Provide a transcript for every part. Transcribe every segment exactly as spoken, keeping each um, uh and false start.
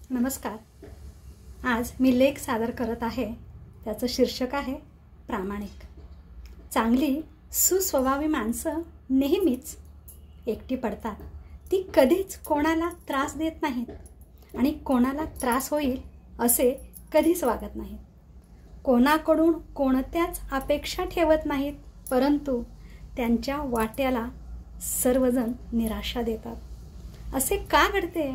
नमस्कार. आज मी लेख सादर करत आहे. त्याचं शीर्षक आहे प्रामाणिक. चांगली सुस्वभावी माणसं नेहमीच एकटी पडतात. ती कधीच कोणाला त्रास देत नाहीत आणि कोणाला त्रास होईल असे कधीच वागत नाहीत. कोणाकडून कोणत्याच अपेक्षा ठेवत नाहीत, परंतु त्यांच्या वाट्याला सर्वजण निराशा देतात. असे का घडते?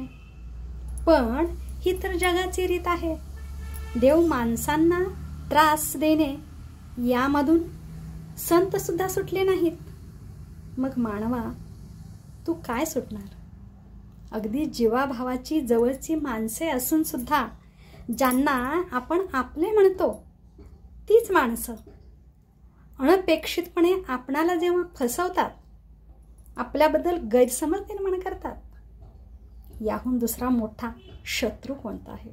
पण ही तर जगाची रीत आहे. देव माणसांना त्रास देणे यामधून संत सुद्धा सुटले नाहीत. मग मानवा, तू काय सुटणार? अगदी जीवाभावाची जवळची माणसे असून सुद्धा ज्यांना आपण आपले म्हणतो तीच माणसं अनपेक्षितपणे आपणाला जेव्हा फसवतात, आपल्याबद्दल गैरसमज निर्माण करतात, याहून दुसरा मोठा शत्रू कोणता आहे?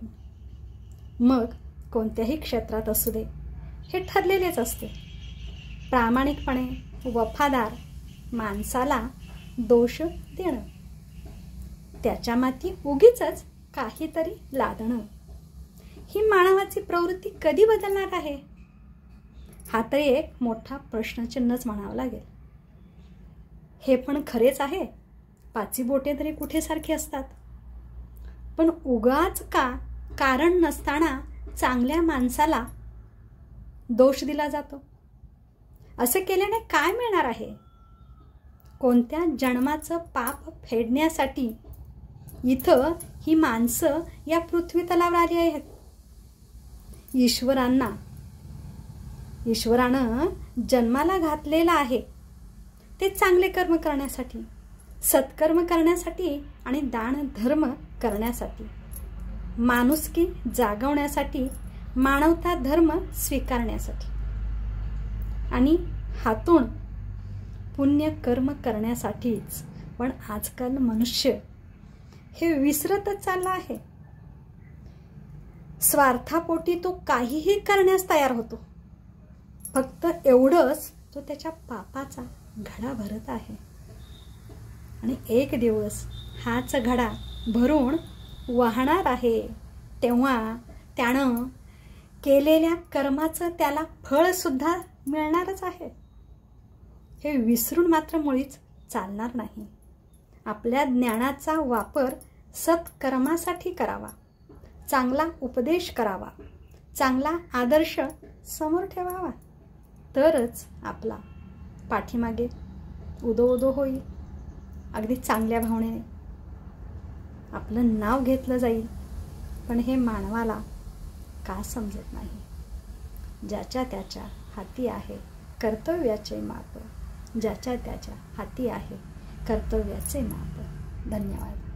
मग कोणत्याही क्षेत्रात असू दे, हे ठरलेलेच असते. प्रामाणिकपणे वफादार माणसाला दोष देणं, त्याच्या माथी उगीचच काहीतरी लादणं, ही मानवाची प्रवृत्ती कधी बदलणार आहे? हा तर एक मोठा प्रश्नचिन्हच म्हणावं लागेल. हे पण खरेच आहे, पाची बोटे तरी कुठे सारखी असतात. पण उगाच का कारण नसताना चांगल्या माणसाला दोष दिला जातो? असे केल्याने काय मिळणार आहे? कोणत्या जन्माचं पाप फेडण्यासाठी इथं ही माणसं या पृथ्वी तलावर आली आहेत? ईश्वरांना ईश्वरानं जन्माला घातलेला आहे ते चांगले कर्म करण्यासाठी, सत्कर्म करण्यासाठी आणि दान धर्म करण्यासाठी, माणुसकी जागवण्यासाठी, मानवता धर्म स्वीकारण्यासाठी आणि हातून पुण्य कर्म करण्यासाठीच. पण आजकाल मनुष्य हे विसरतच चालला आहे. स्वार्थापोटी तो काहीही करण्यास तयार होतो. फक्त एवढंच तो त्याच्या पापाचा घडा भरत आहे. आणि एक दिवस हाच घडा भरून वाहणार आहे, तेव्हा त्यानं केलेल्या कर्माचं त्याला फळ सुद्धा मिळणारच आहे. हे विसरून मात्र मुळीच चालणार नाही. आपल्या ज्ञानाचा वापर सत्कर्मासाठी करावा, चांगला उपदेश करावा, चांगला आदर्श समोर ठेवावा, तरच आपला पाठीमागे उदो उदो होईल. अगदी चांगल्या भावनेने आपलं नाव घेतलं जाईल. पण हे मानवाला का समजत नाही? ज्याच्या त्याच्या हाती आहे कर्तव्याचे माप, ज्याच्या त्याच्या हाती आहे कर्तव्याचे माप. धन्यवाद.